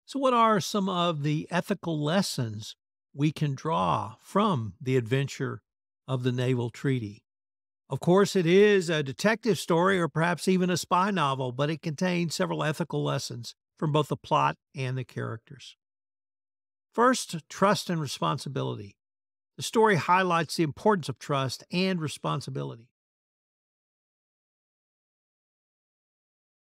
So, what are some of the ethical lessons we can draw from the adventure of the Naval Treaty? Of course, it is a detective story or perhaps even a spy novel, but it contains several ethical lessons from both the plot and the characters. First, trust and responsibility. The story highlights the importance of trust and responsibility.